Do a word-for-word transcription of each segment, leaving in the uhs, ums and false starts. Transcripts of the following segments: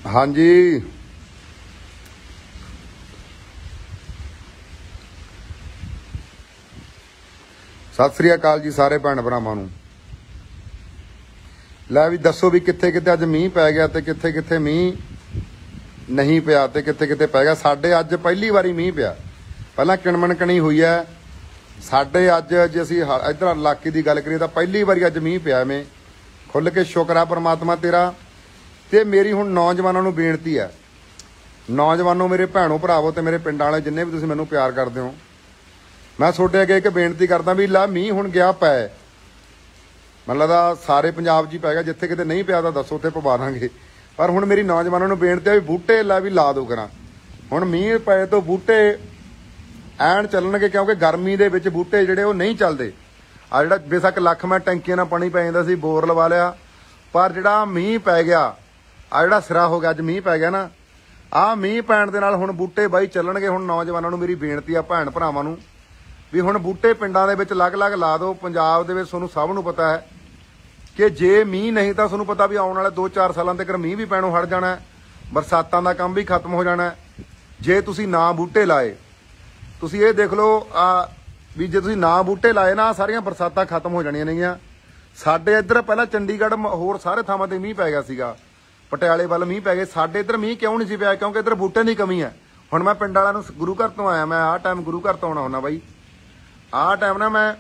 हाँ जी सत श्री अकाल जी सारे भैन भरावां नूं। लै भी दसो भी कित्थे कित्थे अज मींह पै गया ते कित्थे कित्थे मींह नहीं पिया ते कित्थे कित्थे पै गया। साडे अज पहली वारी मींह पिया, पहलां किणमण कणी हुई है। साडे अज जे असीं इधर इलाके की गल करिए तां पहली वारी अज मींह पिया। मैं खुल के शुक्र आ परमात्मा तेरा। ते मेरी हुण नौजवानों नूं बेनती है, नौजवानों मेरे भैणों भरावो ते मेरे पिंड वाले जिन्ने भी तुसीं मैनूं प्यार करदे हो, मैं तुहाडे अगे एक बेनती करदा भी ला मींह हुण गया पै, मतलब सारे पंजाब च ही पै गया। जिथे किते नहीं पिया तां दसो उत्थे पवा दांगे। पर हुण मेरी नौजवानों नूं बेनती है भी बूटे ला भी ला दो करा। हुण मींह पए तो बूटे ऐन चलणगे, क्योंकि गर्मी दे विच बूटे जिहड़े वो नहीं चलदे। आ जिहड़ा बेशक लख मैं टैंकियां नाल पानी पै जांदा सी, बोर लवा लिया, पर जिहड़ा मींह पै गया, आ जिहड़ा सिरा हो गया अज मींह पै गया ना, आ मींह पैण दे नाल हुण बूटे बाई चलणगे। हुण नौजवानों नूं मेरी बेनती आ भैण भरावां नूं भी हुण बूटे पिंडां दे विच अलग अलग ला दो। पंजाब दे विच तुहानूं सब नूं पता है कि जे मींह नहीं तां तुहानूं पता भी आउण वाले दो चार सालां तक मींह भी पैणों हट जाना, बरसातां दा काम भी खत्म हो जाना। जे तुसीं ना बूटे लाए, तुसीं ये देख लो आ भी जे तुसीं ना बूटे लाए ना, सारियां बरसातां खत्म हो जाणीਆਂ नेगੀਆਂ। साडे इधर पहलां चंडीगढ़ होर सारे थावां ते मींह पै गया सीगा, पटियाले वाल मींह पै गए। साडे इधर मींह क्यों नहीं सी पिया? क्योंकि इधर बूटे की कमी है। हुण मैं पिंड वालिਆਂ ਨੂੰ गुरु घर तो आया, मैं आह टाइम गुरु घर तो आउणा हुंदा बाई। आह टाइम ना मैं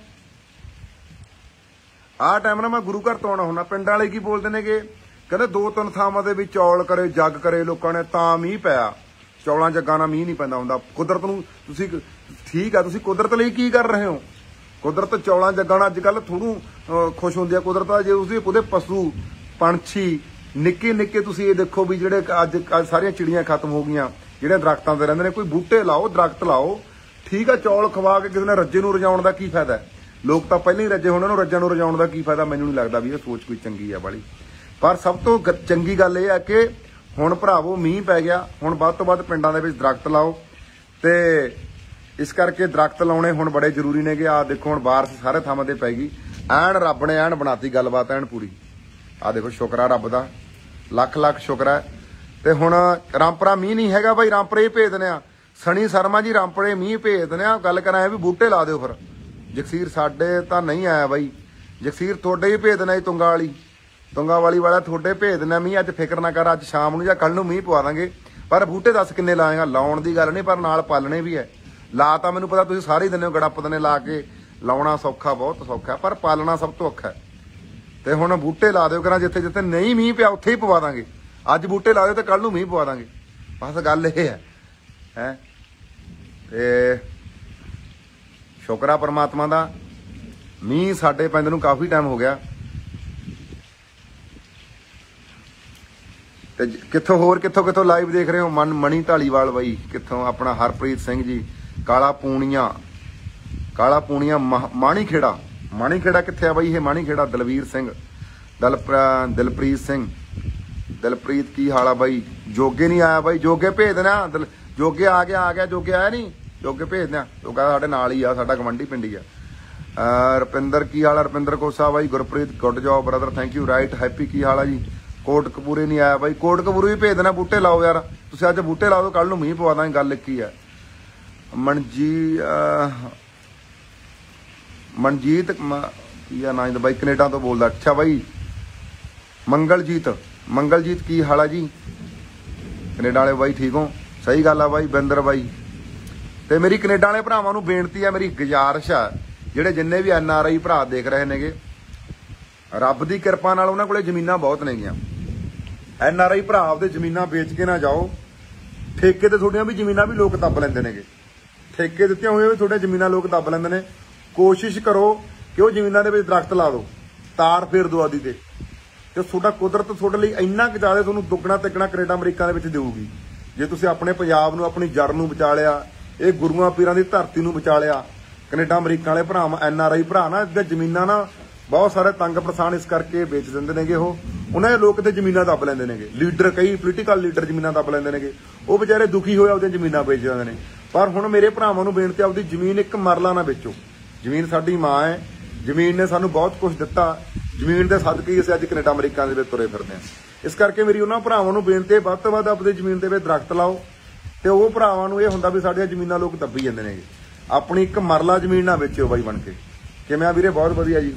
आह टाइम ना मैं गुरु घर तो आउणा हुंदा। पिंड वाले की बोलदे ने कि कहंदे दो तीन थावां दे विच चौल करे जग करे लोकां ने तां मींह पिया, चौलां जग्गां नाल मींह नहीं पैंदा हुंदा। कुदरत नूं तुसीं ठीक है, तुसीं कुदरत लई की कर रहे हो? कुदरत चौलां जग्गां नाल अजकल थोड़ू खुश हुंदी है कुदरत। जे तुसीं ਉਹਦੇ पशु पंछी निक्के निक्के तुसीं ये देखो भी जिहड़े अज अज सारियां चिड़ियां खत्म हो गईयां, जिहड़े दरख्तां ते रहिंदे ने। कोई बूटे लाओ, दरख्त लाओ, ठीक है। चौल खवा के किसी ने रज्जे नूं रजाउण दा की फायदा है? लोग तां पहिਲਾਂ ही रज्जे होण, उन्हां नूं रज्जां नूं रजाउण दा की फायदा? मैनूं नहीं लगदा भी ਇਹ सोच कोई चंगी है वाली। पर सब तो चंगी गल ਇਹ है कि हुण भरावो मींह पै गया, हुण वध तों वध पिंडां दे विच दरख्त लाओ। ते इस करके दरख्त लाउणे हुण बड़े जरूरी ने। कि आ देखो हुण बारिश सारे थावां ते पै गई, ऐन रब ने ऐन बनाती गलबात ऐन पूरी। आ देखो शुक्र आ रब दा, लख लख शुक्र है। ते हुण रामपुरा मींह नहीं हैगा भाई, रामपुरे ही भेज दिंदे आ। सनी शर्मा जी रामपुरे मींह भेज दिंदे आ। गल करां भी बूटे ला दिओ फिर। जगसीर साडे तां नहीं आया बाई, जगसीर तुहाडे ही भेज देना जी। तुंगा वाली तुंगा वाली वाला तुहाडे भेज देना मींह। अज फिक्र ना कर, अज शाम नूं जां कल नूं मींह पवा दांगे। पर बूटे दस किन्ने लाएगा? लाउण दी गल नहीं, पर नाल पालणे भी है। ला तां मैनूं पता तुसीं सारे ही दिंदे हो, गड़प दिंदे ला के। लाउणा सौखा, बहुत सौखा, पर पालना सब तो औखा है। ते हुण बूटे ला दिओ करा, जिथे जिथे नहीं मींह पिया उत्थे ही पवा दांगे। अज बूटे ला दिओ ते कल नूं मींह पवा दांगे। बस गल इह है है ते शुक्र आ परमात्मा दा, मींह साडे पिंड नूं काफ़ी टाइम हो गया। ते कित्थों होर कित्थों कित्थों लाइव देख रहे हो? मन मणी ढालीवाल बाई, कित्थों अपना हरप्रीत सिंह जी, काला पूणिया, काला पूणिया माणी खेड़ा। माणी खेड़ा कित्थे आ बाई? ये माणी खेड़ा। दलवीर सिंह, दल दिलप्रीत सिंह, दिलप्रीत की हाल आ बाई? जोगे नहीं आया बाई? जोगे भेज देना। दल जोगे आ गया, आ गया जोगे आया नहीं? जोगे भेज देना। जोगा साडे नाल ही आ, साडा गवंडी पिंडी आ। रुपिंदर की हाल आ? रुपिंदर कोसा बाई। Gurpreet good job brother, thank you. Right Happy की हाल आ जी? कोटकपूरे नहीं आया बाई? कोटकपूरे भी भेज देना। बूटे लाओ यार, तुसीं अज बूटे ला दो, कल नूं मींह पवा दांगे। गल की है मनजी मनजीत की है ना बाई, कनेडा तो बोलदा। अच्छा बाई मंगलजीत, मंगलजीत की हाल आ जी? कनेडा वाले बाई ठीक हो? सही गल आ बाई। बिंदर बाई ते मेरी कनेडा वाले भरावां नूं बेनती है, मेरी गुजारिश है, जिहड़े जिन्ने भी एन आर आई भरा देख रहे नेगे, रब की किरपा नाल उन्हां कोले जमीनां बहुत नेगियां। एन आर आई भरा आपदे जमीनां बेच के ना जाओ। ठेके ते थोड़ियां भी जमीनां भी लोग दब लैंदे नेगे, ठेके दित्तियां होईयां भी थोड़े जमीनां लोग दब लैंदे ने। कोशिश करो कि वो जमीनां दे विच दरख्त ला दो, तार फेर दो आदि ते ते तुहाडा कुदरत तुहाडे लई इंना क ज़्यादा तुहानूं दुगना तिगना कनेडा अमरीका दे विच देऊगी। जे तुसीं अपने पंजाब नूं, अपनी जड़ नूं बचा लिया, ये गुरुआं पीरां दी धरती नूं बचा लिया। कनेडा अमरीका वाले भरा एन आर आई भरा ना इहदे जमीनां ना बहुत सारे तंग परेशान इस करके बेच दिंदे नेगे। वो उन्हें लोग इत्थे जमीनां दब लैंदे नेगे, लीडर कई पोलीटिकल लीडर जमीनां दब लैंदे नेगे। वो बेचारे दुखी होए आपदियां जमीनां बेच दिंदे ने। पर हुण मेरे भरावां नूं बेनती, आपदी जमीन एक मरला ना बेचो। जमीन साडी मां है, ਜ਼ਮੀਨ ਨੇ ਸਾਨੂੰ ਬਹੁਤ ਕੁਝ ਦਿੱਤਾ, ਜ਼ਮੀਨ ਦੇ ਸਦਕੇ ਅਸੀਂ ਅੱਜ ਕੈਨੇਡਾ ਅਮਰੀਕਾ ਦੇ ਵਿੱਚ ਤੁਰੇ ਫਿਰਦੇ ਹਾਂ। ਇਸ ਕਰਕੇ ਮੇਰੀ ਉਹਨਾਂ ਭਰਾਵਾਂ ਨੂੰ ਬੇਨਤੀ ਹੈ, ਵੱਧ ਤੋਂ ਵੱਧ ਆਪਣੀ ਜ਼ਮੀਨ ਦੇ ਵਿੱਚ ਦਰਖਤ ਲਾਓ। ਤੇ ਉਹ ਭਰਾਵਾਂ ਨੂੰ ਇਹ ਹੁੰਦਾ ਵੀ ਸਾਡੀਆਂ ਜ਼ਮੀਨਾਂ ਲੋਕ ਦੱਬੀ ਜਾਂਦੇ ਨੇ, ਆਪਣੀ ਇੱਕ ਮਰਲਾ ਜ਼ਮੀਨ ਨਾ ਵੇਚਿਓ ਬਾਈ ਬਣ ਕੇ। ਕਿਵੇਂ ਆ ਵੀਰੇ? ਬਹੁਤ ਵਧੀਆ ਜੀ।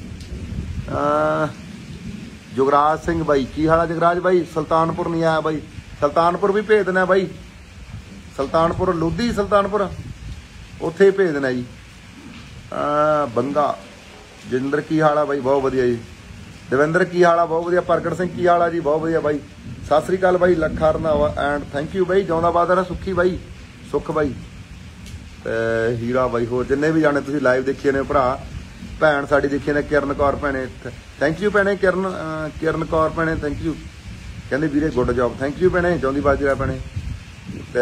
ਜੁਗਰਾਜ ਸਿੰਘ ਬਾਈ, ਕੀ ਹਾਲ ਆ ਜਗਰਾਜ ਬਾਈ? ਸੁਲਤਾਨਪੁਰ ਨਹੀਂ ਆਇਆ ਬਾਈ, ਸੁਲਤਾਨਪੁਰ ਵੀ ਭੇਜ ਦੇਣਾ ਬਾਈ। ਸੁਲਤਾਨਪੁਰ ਲੋਧੀ, ਸੁਲਤਾਨਪੁਰ ਉੱਥੇ ਭੇਜ ਦੇਣਾ ਜੀ। ਬੰਗਾ ਜਿੰਦਰ, ਕੀ ਹਾਲ ਆ ਬਾਈ? ਬਹੁਤ ਵਧੀਆ ਜੀ। ਦਵਿੰਦਰ, ਕੀ ਹਾਲ ਆ? ਬਹੁਤ ਵਧੀਆ। ਪ੍ਰਗਟ ਸਿੰਘ, ਕੀ ਹਾਲ ਆ ਜੀ? ਬਹੁਤ ਵਧੀਆ ਬਾਈ। ਸਤਿ ਸ੍ਰੀ ਅਕਾਲ ਬਾਈ। Lakha Randhawa and thank you ਬਾਈ। ਜਿਉਂਦਾ ਬਾਦਰਾ ਸੁੱਖੀ ਬਾਈ, ਸੁੱਖ ਬਾਈ ਤੇ ਹੀਰਾ ਬਾਈ, ਹੋਰ ਜਿੰਨੇ ਵੀ ਜਾਣੇ ਤੁਸੀਂ ਲਾਈਵ ਦੇਖੇ ਨੇ ਭਰਾ ਭੈਣ ਸਾਡੀ ਦੇਖੀ ਨੇ, ਕਿਰਨ ਕੌਰ ਭੈਣੇ ਥੈਂਕ ਯੂ ਭੈਣੇ, ਕਿਰਨ ਕਿਰਨ ਕੌਰ ਭੈਣੇ ਥੈਂਕ ਯੂ। ਕਹਿੰਦੇ ਵੀਰੇ ਗੁੱਡ ਜੌਬ, ਥੈਂਕ ਯੂ ਭੈਣੇ। ਜਿਉਂਦੀ ਬਾਜਰਾ ਭੈਣੇ। ਤੇ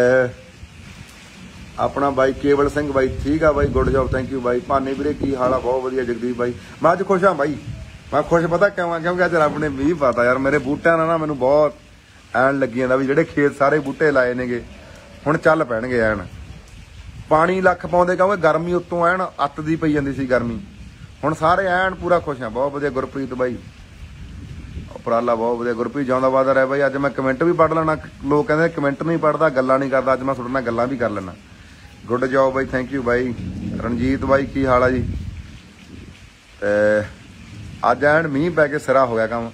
ਆਪਣਾ ਬਾਈ ਕੇਵਲ ਸਿੰਘ ਬਾਈ, ਠੀਕ ਆ ਬਾਈ, ਗੁੱਡ ਜੌਬ, ਥੈਂਕ ਯੂ ਬਾਈ। ਭਾਨੇ ਵੀਰੇ, ਕੀ ਹਾਲ ਆ? ਬਹੁਤ ਵਧੀਆ। ਜਗਦੀਪ ਬਾਈ, ਮੈਂ ਅੱਜ ਖੁਸ਼ ਹਾਂ ਬਾਈ। ਮੈਂ ਖੁਸ਼ ਪਤਾ ਕਿਉਂ ਆ? ਕਿਉਂਕਿ ਅੱਜ ਰੱਬ ਨੇ ਮੀਂਹ ਪਾਤਾ ਯਾਰ। ਮੇਰੇ ਬੂਟਿਆਂ ਨਾਲ ਨਾ ਮੈਨੂੰ ਬਹੁਤ ਐਨ ਲੱਗੀ ਜਾਂਦਾ ਵੀ ਜਿਹੜੇ ਖੇਤ ਸਾਰੇ ਬੂਟੇ ਲਾਏ ਨੇਗੇ ਹੁਣ ਚੱਲ ਪੈਣਗੇ ਐਨ। ਪਾਣੀ ਲੱਖ ਪਾਉਂਦੇ ਕਿਉਂਕਿ ਗਰਮੀ ਉੱਤੋਂ ਐਨ ਅੱਤ ਦੀ ਪਈ ਜਾਂਦੀ ਸੀ ਗਰਮੀ। ਹੁਣ ਸਾਰੇ ਐਨ ਪੂਰਾ ਖੁਸ਼ ਆ। ਬਹੁਤ ਵਧੀਆ ਗੁਰਪ੍ਰੀਤ ਬਾਈ, ਉਪਰਾਲਾ ਬਹੁਤ ਵਧੀਆ। ਗੁਰਪ੍ਰੀਤ ਜਿਉਂਦਾ ਵਾਦਾ ਰਹਿ ਬਾਈ। ਅੱਜ ਮੈਂ ਕਮੈਂਟ ਵੀ ਪੜ੍ਹ ਲੈਣਾ। ਲੋਕ ਕਹਿੰਦੇ ਕਮੈਂਟ ਨਹੀਂ ਪੜ੍ਹਦਾ, ਗੱਲਾਂ ਨਹੀਂ ਕਰਦਾ। ਅੱਜ ਮੈਂ ਤੁਹਾਡੇ ਨਾਲ ਗੱਲਾਂ ਵੀ ਕਰ ਲੈਣਾ। ਗੁੱਡ ਜੌਬ ਬਾਈ, ਥੈਂਕ ਯੂ ਬਾਈ। ਰਣਜੀਤ ਬਾਈ, ਕੀ ਹਾਲ ਆ ਜੀ? ਤੇ ਅੱਜ ਐਨ ਮੀਂਹ ਪੈ ਕੇ ਸਿਰਾ ਹੋ ਗਿਆ ਕੰਮ।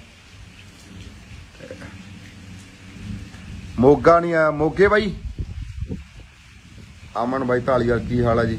ਮੋਗਾ ਨਹੀਂ ਆਇਆ, ਮੋਗੇ ਬਾਈ। ਅਮਨ ਬਾਈ ਢਾਲੀਵਾਲ, ਕੀ ਹਾਲ ਆ ਜੀ?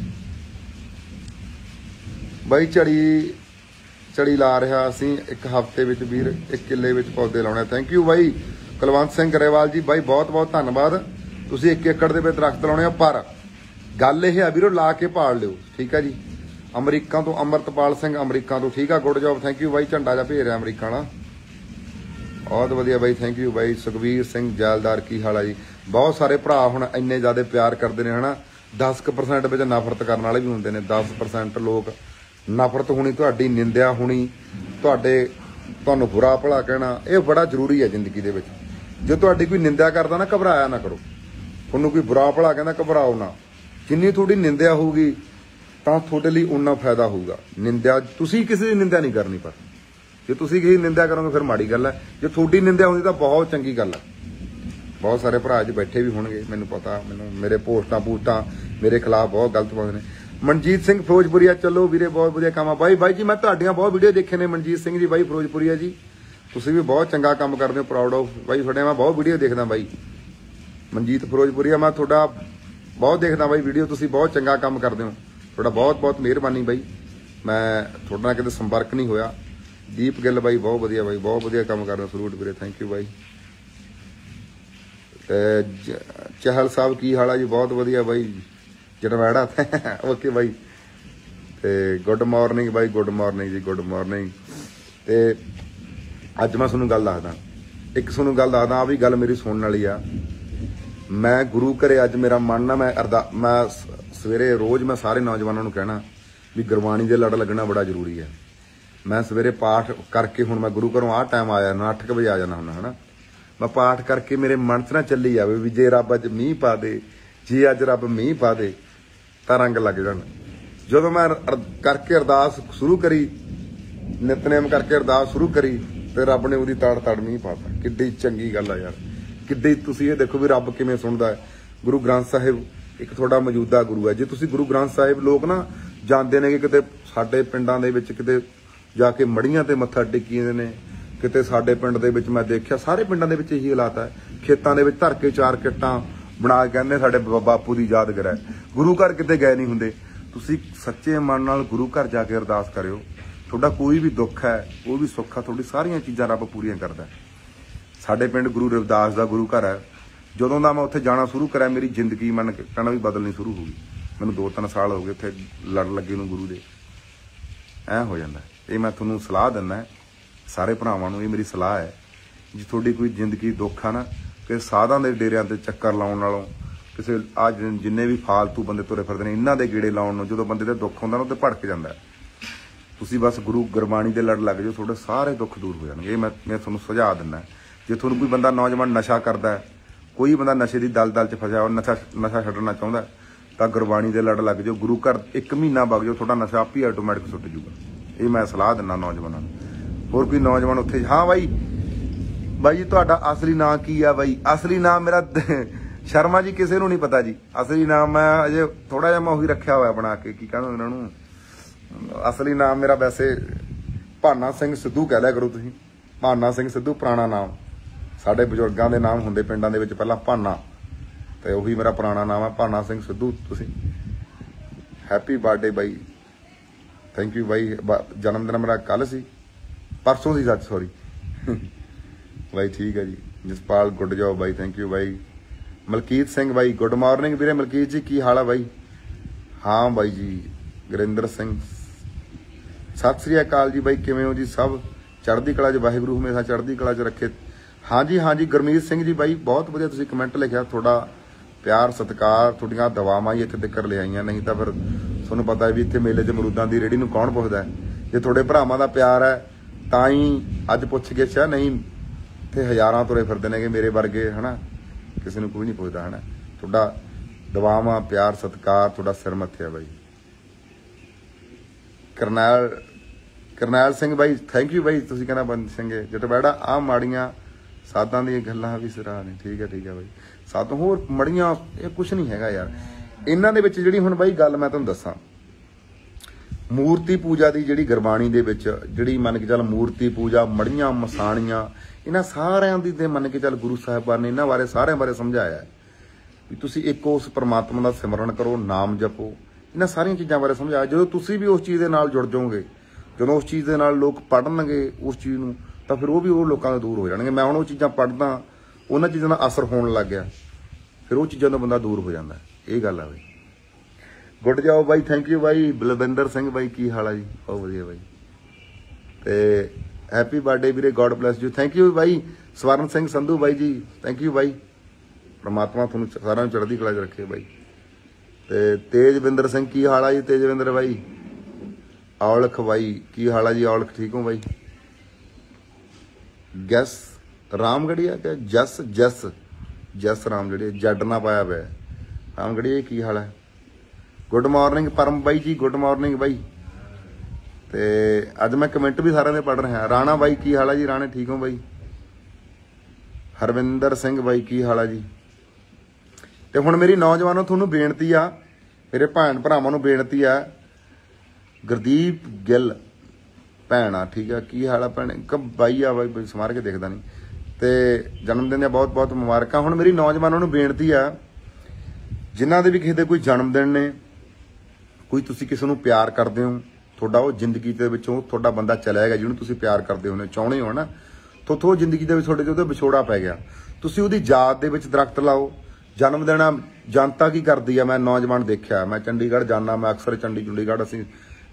ਬਾਈ ਝੜੀ ਝੜੀ ਲਾ ਰਿਹਾ ਅਸੀਂ ਇੱਕ ਹਫ਼ਤੇ ਵਿੱਚ ਵੀਰ, ਇੱਕ ਕਿੱਲੇ ਵਿੱਚ ਪੌਦੇ ਲਾਉਣੇ। ਥੈਂਕ ਯੂ ਬਾਈ। ਕੁਲਵੰਤ ਸਿੰਘ ਗਰੇਵਾਲ ਜੀ ਬਾਈ, ਬਹੁਤ ਬਹੁਤ ਧੰਨਵਾਦ। ਤੁਸੀਂ ਇੱਕ ਏਕੜ ਦੇ ਵਿੱਚ ਦਰਖਤ ਲਾਉਣੇ ਆ, ਪਰ ਗੱਲ ਇਹ ਆ ਵੀਰੋ ਲਾ ਕੇ ਪਾਲ ਲਿਓ, ਠੀਕ ਆ ਜੀ। ਅਮਰੀਕਾ ਤੋਂ ਅਮਰਤਪਾਲ ਸਿੰਘ, ਅਮਰੀਕਾ ਤੋਂ, ਠੀਕ ਆ, ਗੁੱਡ ਜੌਬ, ਥੈਂਕ ਯੂ ਬਾਈ। ਝੰਡਾ ਜਿਹਾ ਭੇਜ ਰਿਹਾ ਅਮਰੀਕਾ ਵਾਲਾ, ਬਹੁਤ ਵਧੀਆ ਬਾਈ, ਥੈਂਕ ਯੂ ਬਾਈ। ਸੁਖਵੀਰ ਸਿੰਘ ਜੈਲਦਾਰ, ਕੀ ਹਾਲ ਆ ਜੀ? ਬਹੁਤ ਸਾਰੇ ਭਰਾ ਹੁਣ ਇੰਨੇ ਜ਼ਿਆਦਾ ਪਿਆਰ ਕਰਦੇ ਨੇ ਹਨਾ। ਦਸ ਕੁ ਪਰਸੈਂਟ ਵਿੱਚ ਨਫ਼ਰਤ ਕਰਨ ਵਾਲੇ ਵੀ ਹੁੰਦੇ ਨੇ। ਦਸ ਪਰਸੈਂਟ ਲੋਕ ਨਫ਼ਰਤ ਹੋਣੀ, ਤੁਹਾਡੀ ਨਿੰਦਿਆ ਹੋਣੀ, ਤੁਹਾਡੇ ਤੁਹਾਨੂੰ ਬੁਰਾ ਭਲਾ ਕਹਿਣਾ, ਇਹ ਬੜਾ ਜ਼ਰੂਰੀ ਹੈ ਜ਼ਿੰਦਗੀ ਦੇ ਵਿੱਚ। ਜੇ ਤੁਹਾਡੀ ਕੋਈ ਨਿੰਦਿਆ ਕਰਦਾ ਨਾ, ਘਬਰਾਇਆ ਨਾ ਕਰੋ। ਤੁਹਾਨੂੰ ਕੋਈ ਬੁਰਾ ਭਲਾ ਕਹਿੰਦਾ, ਘਬਰਾਓ ਨਾ। ਜਿੰਨੀ ਤੁਹਾਡੀ ਨਿੰਦਿਆ ਹੋਊਗੀ ਤਾਂ ਤੁਹਾਡੇ ਲਈ ਉਨਾ ਫਾਇਦਾ ਹੋਊਗਾ। ਨਿੰਦਿਆ ਤੁਸੀਂ ਕਿਸੇ ਦੀ ਨਿੰਦਿਆ ਨਹੀਂ ਕਰਨੀ, ਪਰ ਜੇ ਤੁਸੀਂ ਕਿਸੇ ਦੀ ਨਿੰਦਿਆ ਕਰੋਗੇ ਫਿਰ ਮਾੜੀ ਗੱਲ ਹੈ। ਜੇ ਤੁਹਾਡੀ ਨਿੰਦਿਆ ਹੁੰਦੀ ਤਾਂ ਬਹੁਤ ਚੰਗੀ ਗੱਲ ਹੈ। ਬਹੁਤ ਸਾਰੇ ਭਰਾ ਅੱਜ ਬੈਠੇ ਵੀ ਹੋਣਗੇ, ਮੈਨੂੰ ਪਤਾ, ਮੈਨੂੰ ਮੇਰੇ ਪੋਸਟਾਂ ਪੂਸਟਾਂ ਮੇਰੇ ਖਿਲਾਫ ਬਹੁਤ ਗਲਤ ਪਾਉਂਦੇ ਨੇ। ਮਨਜੀਤ ਸਿੰਘ ਫਿਰੋਜ਼ਪੁਰੀਆ, ਚਲੋ ਵੀਰੇ, ਬਹੁਤ ਵਧੀਆ ਕੰਮ ਆ ਬਾਈ। ਬਾਈ ਜੀ ਮੈਂ ਤੁਹਾਡੀਆਂ ਬਹੁਤ ਵੀਡੀਓ ਦੇਖੇ ਨੇ ਮਨਜੀਤ ਸਿੰਘ ਜੀ ਬਾਈ ਫਿਰੋਜ਼ਪੁਰੀਆ ਜੀ। ਤੁਸੀਂ ਵੀ ਬਹੁਤ ਚੰਗਾ ਕੰਮ ਕਰਦੇ ਹੋ, ਪ੍ਰਾਊਡ ਆਫ ਬਾਈ। ਤੁਹਾਡੇ ਮੈਂ ਬਹੁਤ ਵੀਡੀਓ ਦੇਖਦਾ ਬਾਈ। ਮਨਜੀਤ ਫਿਰੋਜ਼ਪੁਰੀਆ, ਮੈਂ ਤੁਹਾਡਾ ਬਹੁਤ ਦੇਖਦਾ ਬਾਈ ਵੀਡੀਓ। ਤੁਸੀਂ ਬਹੁਤ ਚੰਗਾ ਕੰਮ ਕਰਦੇ ਹੋ, ਤੁਹਾਡਾ ਬਹੁਤ ਬਹੁਤ ਮਿਹਰਬਾਨੀ ਬਾਈ। ਮੈਂ ਤੁਹਾਡੇ ਨਾਲ ਕਿਤੇ ਸੰਪਰਕ ਨਹੀਂ ਹੋਇਆ। ਦੀਪ ਗਿੱਲ ਬਾਈ, ਬਹੁਤ ਵਧੀਆ ਬਾਈ, ਬਹੁਤ ਵਧੀਆ ਕੰਮ ਕਰਦੇ ਹੋ। ਸਲੂਟ ਵੀਰੇ, ਥੈਂਕ ਯੂ ਬਾਈ। ਤੇ ਚਹਿਲ ਸਾਹਿਬ, ਕੀ ਹਾਲ ਆ ਜੀ? ਬਹੁਤ ਵਧੀਆ ਬਾਈ। ਜਨਵਾੜਾ, ਓਕੇ ਬਾਈ। ਤੇ ਗੁੱਡ ਮਾਰਨਿੰਗ ਬਾਈ, ਗੁੱਡ ਮਾਰਨਿੰਗ ਜੀ, ਗੁੱਡ ਮਾਰਨਿੰਗ। ਤੇ ਅੱਜ ਮੈਂ ਤੁਹਾਨੂੰ ਗੱਲ ਦੱਸਦਾ, ਇੱਕ ਤੁਹਾਨੂੰ ਗੱਲ ਦੱਸਦਾ, ਆ ਵੀ ਗੱਲ ਮੇਰੀ ਸੁਣਨ ਵਾਲੀ ਆ। ਮੈਂ ਗੁਰੂ ਘਰੇ ਅੱਜ ਮੇਰਾ ਮਨ ਨਾ, ਮੈਂ ਅਰਦਾ ਮੈਂ ਸਵੇਰੇ ਰੋਜ਼ ਮੈਂ ਸਾਰੇ ਨੌਜਵਾਨਾਂ ਨੂੰ ਕਹਿਣਾ ਵੀ ਗੁਰਬਾਣੀ ਦੇ ਲੜ ਲੱਗਣਾ ਬੜਾ ਜ਼ਰੂਰੀ ਹੈ। ਮੈਂ ਸਵੇਰੇ ਪਾਠ ਕਰਕੇ, ਹੁਣ ਮੈਂ ਗੁਰੂ ਘਰੋਂ ਆਹ ਟਾਈਮ ਆਇਆ ਨਾ, ਅੱਠ ਕੁ ਵਜੇ ਆ ਜਾਣਾ ਹੁੰਦਾ ਹਨਾ। ਮੈਂ ਪਾਠ ਕਰਕੇ ਮੇਰੇ ਮਨ 'ਚ ਨਾ ਚੱਲੀ ਜਾਵੇ ਵੀ ਜੇ ਰੱਬ ਅੱਜ ਮੀਂਹ ਪਾ ਦੇ, ਜੇ ਅੱਜ ਰੱਬ ਮੀਂਹ ਪਾ ਦੇ ਤਾਂ ਰੰਗ ਲੱਗ ਜਾਣ। ਜਦੋਂ ਮੈਂ ਕਰਕੇ ਅਰਦਾਸ ਸ਼ੁਰੂ ਕਰੀ, ਨਿਤਨੇਮ ਕਰਕੇ ਅਰਦਾਸ ਸ਼ੁਰੂ ਕਰੀ, ਤੇ ਰੱਬ ਨੇ ਉਹਦੀ ਤੜ ਤੜ ਮੀਂਹ ਪਾਤਾ। ਕਿੱਡੀ ਚੰਗੀ ਗੱਲ ਆ ਯਾਰ, ਕਿੱਡੀ। ਤੁਸੀਂ ਇਹ ਦੇਖੋ ਵੀ ਰੱਬ ਕਿਵੇਂ ਸੁਣਦਾ ਹੈ। ਗੁਰੂ ਗ੍ਰੰਥ ਸਾਹਿਬ ਇੱਕ ਤੁਹਾਡਾ ਮੌਜੂਦਾ ਗੁਰੂ ਹੈ। ਜੇ ਤੁਸੀਂ ਗੁਰੂ ਗ੍ਰੰਥ ਸਾਹਿਬ, ਲੋਕ ਨਾ ਜਾਂਦੇ ਨੇ ਕਿ ਕਿਤੇ ਸਾਡੇ ਪਿੰਡਾਂ ਦੇ ਵਿੱਚ ਕਿਤੇ ਜਾ ਕੇ ਮੜੀਆਂ ਤੇ ਮੱਥਾ ਟੇਕੀ ਜਾਂਦੇ ਨੇ, ਕਿਤੇ ਸਾਡੇ ਪਿੰਡ ਦੇ ਵਿੱਚ ਮੈਂ ਦੇਖਿਆ, ਸਾਰੇ ਪਿੰਡਾਂ ਦੇ ਵਿੱਚ ਇਹੀ ਹਾਲਾਤ ਹੈ। ਖੇਤਾਂ ਦੇ ਵਿੱਚ ਧਰ ਕੇ ਚਾਰ ਕਿੱਟਾਂ ਬਣਾ ਕੇ ਕਹਿੰਦੇ ਸਾਡੇ ਬਾਪੂ ਦੀ ਯਾਦਗਾਰ ਹੈ। ਗੁਰੂ ਘਰ ਕਿਤੇ ਗਏ ਨਹੀਂ ਹੁੰਦੇ। ਤੁਸੀਂ ਸੱਚੇ ਮਨ ਨਾਲ ਗੁਰੂ ਘਰ ਜਾ ਕੇ ਅਰਦਾਸ ਕਰਿਓ। ਤੁਹਾਡਾ ਕੋਈ ਵੀ ਦੁੱਖ ਹੈ, ਕੋਈ ਵੀ ਸੁੱਖ ਹੈ, ਤੁਹਾਡੀ ਸਾਰੀਆਂ ਚੀਜ਼ਾਂ ਰੱਬ ਪੂਰੀਆਂ ਕਰਦਾ। ਸਾਡੇ ਪਿੰਡ ਗੁਰੂ ਰਵਿਦਾਸ ਦਾ ਗੁਰੂ ਘਰ ਹੈ। ਜਦੋਂ ਦਾ ਮੈਂ ਉੱਥੇ ਜਾਣਾ ਸ਼ੁਰੂ ਕਰਿਆ, ਮੇਰੀ ਜ਼ਿੰਦਗੀ ਮਨ ਕਹਿਣਾ ਵੀ ਬਦਲਣੀ ਸ਼ੁਰੂ ਹੋ ਗਈ। ਮੈਨੂੰ ਦੋ ਤਿੰਨ ਸਾਲ ਹੋ ਗਏ ਉੱਥੇ ਲੜ ਲੱਗੇ ਨੂੰ ਗੁਰੂ ਦੇ। ਐ ਹੋ ਜਾਂਦਾ। ਇਹ ਮੈਂ ਤੁਹਾਨੂੰ ਸਲਾਹ ਦਿੰਦਾ ਸਾਰੇ ਭਰਾਵਾਂ ਨੂੰ, ਇਹ ਮੇਰੀ ਸਲਾਹ ਹੈ। ਜੇ ਤੁਹਾਡੀ ਕੋਈ ਜ਼ਿੰਦਗੀ ਦੁੱਖ ਆ ਨਾ, ਕਿ ਸਾਧਾਂ ਦੇ ਡੇਰਿਆਂ ਤੇ ਚੱਕਰ ਲਾਉਣ ਨਾਲੋਂ, ਕਿਸੇ ਆ ਜਿੰਨੇ ਵੀ ਫਾਲਤੂ ਬੰਦੇ ਤੁਰੇ ਫਿਰਦੇ ਨੇ, ਇਹਨਾਂ ਦੇ ਗੇੜੇ ਲਾਉਣ ਨੂੰ, ਜਦੋਂ ਬੰਦੇ ਦਾ ਦੁੱਖ ਹੁੰਦਾ ਨਾ ਉਹ ਤੇ ਭੜਕ ਜਾਂਦਾ। ਤੁਸੀਂ ਬਸ ਗੁਰੂ ਗੁਰਬਾਣੀ ਦੇ ਲੜ ਲੱਗ ਜਾਓ, ਤੁਹਾਡੇ ਸਾਰੇ ਦੁੱਖ ਦੂਰ ਹੋ ਜਾਣਗੇ। ਇਹ ਮੈਂ ਮੈਂ ਤੁਹਾਨੂੰ ਸੁਝਾਅ ਦਿੰਦਾ। ਜੇ ਤੁਹਾਨੂੰ ਕੋਈ ਬੰਦਾ ਨੌਜਵਾਨ ਨਸ਼ਾ ਕਰਦਾ, ਕੋਈ ਬੰਦਾ ਨਸ਼ੇ ਦੀ ਦਲਦਲ 'ਚ ਫਸਿਆ, ਉਹ ਨਸ਼ਾ ਨਸ਼ਾ ਛੱਡਣਾ ਚਾਹੁੰਦਾ, ਤਾਂ ਗੁਰਬਾਣੀ ਦੇ ਲੜ ਲੱਗ ਜਾਓ। ਗੁਰੂ ਘਰ ਇੱਕ ਮਹੀਨਾ ਵਗ ਜਾਓ, ਤੁਹਾਡਾ ਨਸ਼ਾ ਆਪ ਹੀ ਆਟੋਮੈਟਿਕ ਸੁੱਟ ਜੂਗਾ। ਇਹ ਮੈਂ ਸਲਾਹ ਦਿੰਦਾ ਨੌਜਵਾਨਾਂ ਨੂੰ। ਹੋਰ ਕੋਈ ਨੌਜਵਾਨ ਉੱਥੇ? ਹਾਂ ਬਾਈ ਬਾਈ ਜੀ ਤੁਹਾਡਾ ਅਸਲੀ ਨਾਂ ਕੀ ਆ ਬਾਈ? ਅਸਲੀ ਨਾਮ ਮੇਰਾ ਸ਼ਰਮਾ ਜੀ, ਕਿਸੇ ਨੂੰ ਨਹੀਂ ਪਤਾ ਜੀ ਅਸਲੀ ਨਾਮ। ਮੈਂ ਅਜੇ ਥੋੜਾ ਜਿਹਾ ਮੈਂ ਉਹੀ ਰੱਖਿਆ ਹੋਇਆ ਬਣਾ ਕੇ, ਕੀ ਕਹਿੰਦੇ ਉਹਨਾਂ ਨੂੰ, ਅਸਲੀ ਨਾਮ ਮੇਰਾ ਵੈਸੇ ਭਾਨਾ ਸਿੰਘ ਸਿੱਧੂ ਕਹਿ ਲਿਆ ਕਰੋ ਤੁਸੀਂ। ਭਾਨਾ ਸਿੰਘ ਸਿੱਧੂ ਪੁਰਾਣਾ ਨਾਮ, ਸਾਡੇ ਬਜ਼ੁਰਗਾਂ ਦੇ ਨਾਮ ਹੁੰਦੇ ਪਿੰਡਾਂ ਦੇ ਵਿੱਚ ਪਹਿਲਾਂ ਭਾਨਾ, ਤੇ ਉਹੀ ਮੇਰਾ ਪੁਰਾਣਾ ਨਾਮ ਹੈ ਭਾਨਾ ਸਿੰਘ ਸਿੱਧੂ। ਤੁਸੀਂ ਹੈਪੀ ਬਰਥਡੇ ਬਾਈ, ਥੈਂਕ ਯੂ ਬਾਈ। ਜਨਮ ਦਿਨ ਮੇਰਾ ਕੱਲ ਸੀ, ਪਰਸੋਂ ਸੀ ਸੱਚ, ਸੌਰੀ ਬਾਈ। ਠੀਕ ਹੈ ਜੀ। ਜਸਪਾਲ ਗੁੱਡ ਜਾਓ ਬਾਈ, ਥੈਂਕ ਯੂ ਬਾਈ। ਮਲਕੀਤ ਸਿੰਘ ਬਾਈ ਗੁੱਡ ਮਾਰਨਿੰਗ ਵੀਰੇ। ਮਲਕੀਤ ਜੀ ਕੀ ਹਾਲ ਆ ਬਾਈ? ਹਾਂ ਬਾਈ ਜੀ। ਗੁਰਿੰਦਰ ਸਿੰਘ ਸਤਿ ਸ੍ਰੀ ਅਕਾਲ ਜੀ ਬਾਈ, ਕਿਵੇਂ ਹੋ ਜੀ? ਸਭ ਚੜ੍ਹਦੀ ਕਲਾ 'ਚ, ਵਾਹਿਗੁਰੂ ਹਮੇਸ਼ਾ ਚੜ੍ਹਦੀ ਕਲਾ 'ਚ ਰੱਖੇ। ਹਾਂਜੀ ਹਾਂਜੀ ਗੁਰਮੀਤ ਸਿੰਘ ਜੀ ਬਾਈ, ਬਹੁਤ ਵਧੀਆ ਤੁਸੀਂ ਕਮੈਂਟ ਲਿਖਿਆ। ਤੁਹਾਡਾ ਪਿਆਰ ਸਤਿਕਾਰ, ਤੁਹਾਡੀਆਂ ਦਵਾਵਾਂ ਹੀ ਇੱਥੇ ਤੱਕ ਲਿਆਈਆਂ, ਨਹੀਂ ਤਾਂ ਫਿਰ ਤੁਹਾਨੂੰ ਪਤਾ ਹੈ ਵੀ ਇੱਥੇ ਮੇਲੇ 'ਚ ਅਮਰੂਦਾਂ ਦੀ ਰੇਹੜੀ ਨੂੰ ਕੌਣ ਪੁੱਛਦਾ। ਜੇ ਤੁਹਾਡੇ ਭਰਾਵਾਂ ਦਾ ਪਿਆਰ ਹੈ ਤਾਂ ਹੀ ਅੱਜ ਪੁੱਛ ਕੇ ਸ਼ਾ, ਨਹੀਂ ਇੱਥੇ ਹਜ਼ਾਰਾਂ ਤੁਰੇ ਫਿਰਦੇ ਨੇਗੇ ਮੇਰੇ ਵਰਗੇ, ਹਨਾ, ਕਿਸੇ ਨੂੰ ਕੋਈ ਨਹੀਂ ਪੁੱਛਦਾ, ਹਨਾ। ਤੁਹਾਡਾ ਦਵਾਵਾਂ, ਪਿਆਰ ਸਤਿਕਾਰ, ਤੁਹਾਡਾ ਸਿਰ ਮੱਥੇ ਆ ਬਾਈ। ਕਰਨੈਲ ਕਰਨੈਲ ਸਿੰਘ ਬਾਈ ਥੈਂਕ ਯੂ ਬਾਈ। ਤੁਸੀਂ ਕਹਿੰਦਾ ਬੰਦ ਸਿੰਘ ਜਟਵੈੜਾ ਆ ਮਾੜੀਆਂ ਸਾਧਾਂ ਦੀਆਂ ਗੱਲਾਂ ਵੀ ਸਿਰਾ ਨੇ। ਠੀਕ ਹੈ ਠੀਕ ਹੈ ਬਾਈ। ਸਾਧ ਹੋਰ ਮੜੀਆਂ ਇਹ ਕੁਛ ਨਹੀਂ ਹੈਗਾ ਯਾਰ ਇਹਨਾਂ ਦੇ ਵਿੱਚ। ਜਿਹੜੀ ਹੁਣ ਬਾਈ ਗੱਲ ਮੈਂ ਤੁਹਾਨੂੰ ਦੱਸਾਂ, ਮੂਰਤੀ ਪੂਜਾ ਦੀ ਜਿਹੜੀ ਗੁਰਬਾਣੀ ਦੇ ਵਿੱਚ ਜਿਹੜੀ ਮੰਨ ਕੇ ਚੱਲ ਮੂਰਤੀ ਪੂਜਾ, ਮੜੀਆਂ, ਮਸਾਣੀਆਂ, ਇਹਨਾਂ ਸਾਰਿਆਂ ਦੀ ਤੇ ਮੰਨ ਕੇ ਚੱਲ ਗੁਰੂ ਸਾਹਿਬਾਨ ਨੇ ਇਹਨਾਂ ਬਾਰੇ ਸਾਰਿਆਂ ਬਾਰੇ ਸਮਝਾਇਆ ਵੀ ਤੁਸੀਂ ਇੱਕ ਉਸ ਪਰਮਾਤਮਾ ਦਾ ਸਿਮਰਨ ਕਰੋ, ਨਾਮ ਜਪੋ, ਇਹਨਾਂ ਸਾਰੀਆਂ ਚੀਜ਼ਾਂ ਬਾਰੇ ਸਮਝਾਇਆ। ਜਦੋਂ ਤੁਸੀਂ ਵੀ ਉਸ ਚੀਜ਼ ਦੇ ਨਾਲ ਜੁੜ ਜਾਓਗੇ, ਜਦੋਂ ਉਸ ਚੀਜ਼ ਦੇ ਨਾਲ ਲੋਕ ਪੜ੍ਹਨਗੇ ਉਸ ਚੀਜ਼ ਨੂੰ, ਤਾਂ ਫਿਰ ਉਹ ਵੀ ਉਹ ਲੋਕਾਂ ਤੋਂ ਦੂਰ ਹੋ ਜਾਣਗੇ। ਮੈਂ ਹੁਣ ਉਹ ਚੀਜ਼ਾਂ ਪੜ੍ਹਦਾ, ਉਹਨਾਂ ਚੀਜ਼ਾਂ ਦਾ ਅਸਰ ਹੋਣ ਲੱਗ ਗਿਆ, ਫਿਰ ਉਹ ਚੀਜ਼ਾਂ ਤੋਂ ਬੰਦਾ ਦੂਰ ਹੋ ਜਾਂਦਾ। ਇਹ ਗੱਲ ਆ ਬਾਈ। ਗੁੱਡ ਜਾਓ ਬਾਈ, ਥੈਂਕ ਯੂ ਬਾਈ। ਬਲਵਿੰਦਰ ਸਿੰਘ ਬਾਈ ਕੀ ਹਾਲ ਆ ਜੀ? ਬਹੁਤ ਵਧੀਆ ਬਾਈ। ਤੇ ਹੈਪੀ ਬਰਥਡੇ ਵੀਰੇ, god bless you. Thank you ਬਾਈ। ਸਵਰਨ ਸਿੰਘ ਸੰਧੂ ਬਾਈ ਜੀ ਥੈਂਕ ਯੂ ਬਾਈ। ਪਰਮਾਤਮਾ ਤੁਹਾਨੂੰ ਸਾਰਿਆਂ ਨੂੰ ਚੜ੍ਹਦੀ ਕਲਾ 'ਚ ਰੱਖੇ ਬਾਈ। ਤੇ ਤੇਜਵਿੰਦਰ ਸਿੰਘ ਕੀ ਹਾਲ ਆ ਜੀ? ਤੇਜਵਿੰਦਰ ਬਾਈ। ਔਲਖ ਬਾਈ ਕੀ ਹਾਲ ਆ ਜੀ? ਔਲਖ ਠੀਕ ਹੋ ਬਾਈ? ਗੈਸ ਰਾਮਗੜੀਆ ਕਿ ਜਸ ਜਸ ਜਸ ਰਾਮਗੜੀਆ, ਜੱਡ ਨਾ ਪਾਇਆ ਪਿਆ ਰਾਮਗੜੀਆ, ਕੀ ਹਾਲ ਹੈ? ਗੁੱਡ ਮਾਰਨਿੰਗ ਪਰਮ ਬਾਈ ਜੀ, ਗੁੱਡ ਮਾਰਨਿੰਗ ਬਾਈ। ਤੇ ਅੱਜ ਮੈਂ ਕਮੈਂਟ ਵੀ ਸਾਰਿਆਂ ਦੇ ਪੜ੍ਹ ਰਿਹਾ। ਰਾਣਾ ਬਾਈ ਕੀ ਹਾਲ ਹੈ ਜੀ? ਰਾਣੇ ਠੀਕ ਹੋ ਬਾਈ? ਹਰਵਿੰਦਰ ਸਿੰਘ ਬਾਈ ਕੀ ਹਾਲ ਹੈ ਜੀ? ਤੇ ਹੁਣ ਮੇਰੀ ਨੌਜਵਾਨੋ ਤੁਹਾਨੂੰ ਬੇਨਤੀ ਆ, ਮੇਰੇ ਭੈਣ ਭਰਾਵਾਂ ਨੂੰ ਬੇਨਤੀ ਆ, ਗੁਰਦੀਪ ਗਿੱਲ ਭੈਣ ਆ, ਠੀਕ ਆ, ਕੀ ਹਾਲ ਆ ਭੈਣ? ਇੱਕ ਬਾਈ ਆ ਬਾਈ, ਸਮਾਰ ਕੇ ਦੇਖਦਾ ਨਹੀਂ। ਤੇ ਜਨਮ ਦਿਨ ਦੀਆਂ ਬਹੁਤ ਬਹੁਤ ਮੁਬਾਰਕਾਂ। ਹੁਣ ਮੇਰੀ ਨੌਜਵਾਨਾਂ ਨੂੰ ਬੇਨਤੀ ਆ, ਜਿਨ੍ਹਾਂ ਦੇ ਵੀ ਕਿਸੇ ਦੇ ਕੋਈ ਜਨਮ ਦਿਨ ਨੇ, ਕੋਈ ਤੁਸੀਂ ਕਿਸੇ ਨੂੰ ਪਿਆਰ ਕਰਦੇ ਹੋ, ਤੁਹਾਡਾ ਉਹ ਜ਼ਿੰਦਗੀ ਦੇ ਵਿੱਚੋਂ ਤੁਹਾਡਾ ਬੰਦਾ ਚਲਾ ਗਿਆ ਜਿਹਨੂੰ ਤੁਸੀਂ ਪਿਆਰ ਕਰਦੇ ਹੋ, ਚਾਹੁੰਦੇ ਹੋ ਨਾ, ਤੁਹਾਡੇ ਜ਼ਿੰਦਗੀ ਦੇ ਵਿੱਚ ਤੁਹਾਡੇ ਉਹਦੇ ਵਿਛੋੜਾ ਪੈ ਗਿਆ, ਤੁਸੀਂ ਉਹਦੀ ਯਾਦ ਦੇ ਵਿੱਚ ਦਰਖਤ ਲਾਓ। ਜਨਮ ਦਿਨ ਜਨਤਾ ਕੀ ਕਰਦੀ ਆ, ਮੈਂ ਨੌਜਵਾਨ ਦੇਖਿਆ, ਮੈਂ ਚੰਡੀਗੜ੍ਹ ਜਾਂਦਾ, ਮੈਂ ਅਕਸਰ ਚੰਡੀ ਚੰਡੀਗੜ੍ਹ ਅਸੀਂ